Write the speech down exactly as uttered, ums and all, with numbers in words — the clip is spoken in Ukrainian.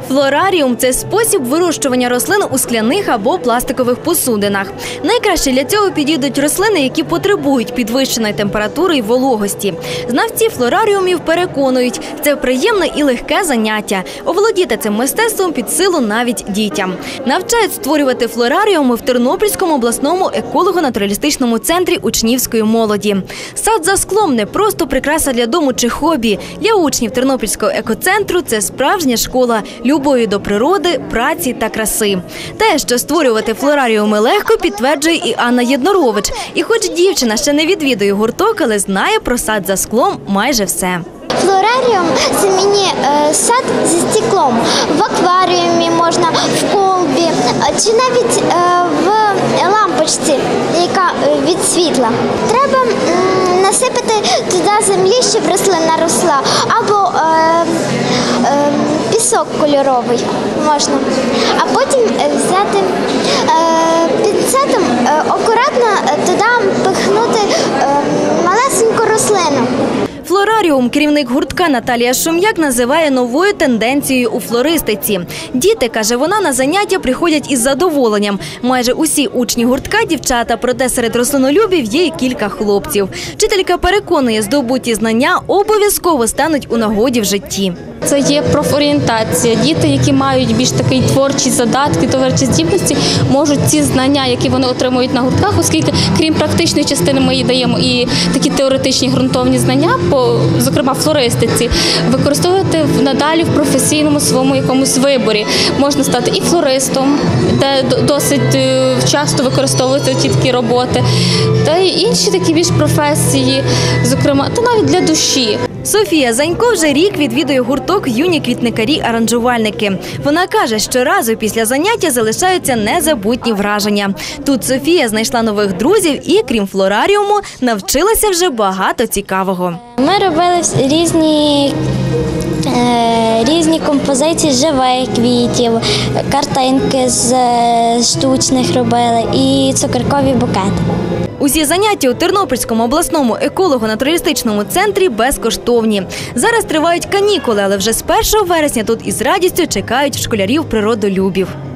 Флораріум – це спосіб вирощування рослин у скляних або пластикових посудинах. Найкраще для цього підійдуть рослини, які потребують підвищеної температури і вологості. Знавці флораріумів переконують, це приємне і легке заняття. Оволодіти цим мистецтвом під силу навіть дітям. Навчають створювати флораріуми в Тернопільському обласному еколого-натуралістичному центрі учнівської молоді. Сад за склом – не просто прикраса для дому чи хобі. Для учнів Тернопільського екоцентру – це справжня школа любові до природи, праці та краси. Те, що створювати флораріуми легко, підтверджує і Анна Єднорович. І хоч дівчина ще не відвідує гурток, але знає про сад за склом майже все. Флораріум – це міні-сад зі стеклом. В акваріумі можна, в колбі чи навіть в лампочці, яка від світла. Треба насипати туди землі, щоб рослина росла, або пісок кольоровий можна. А потім взяти пінцетом, акуратно туди пихнути малесеньку рослину. Флораріум керівник гуртка Наталія Шум'як називає новою тенденцією у флористиці. Діти, каже вона, на заняття приходять із задоволенням. Майже усі учні гуртка – дівчата, проте серед рослинолюбів є і кілька хлопців. Вчителька переконує, здобуті знання обов'язково стануть у нагоді в житті. Це є профорієнтація. Діти, які мають більш такий творчі задатки, творчі здібності, можуть ці знання, які вони отримують на гуртках, оскільки крім практичної частини ми їй даємо і такі теоретичні ґрунтовні знання, по, зокрема флористиці, використовувати надалі в професійному своєму якомусь виборі. Можна стати і флористом, де досить часто використовуються ті такі роботи, та й інші такі більш професії, зокрема, та навіть для душі. Софія Занько вже рік відвідує гурток «Юні квітникарі-аранжувальники». Вона каже, що разу після заняття залишаються незабутні враження. Тут Софія знайшла нових друзів і, крім флораріуму, навчилася вже багато цікавого. Ми робили різні, е, різні композиції з живих квітів, картинки з штучних робили і цукеркові букети. Усі заняття у Тернопільському обласному еколого-натуралістичному центрі безкоштовні. Зараз тривають канікули, але вже з першого вересня тут із радістю чекають школярів-природолюбів.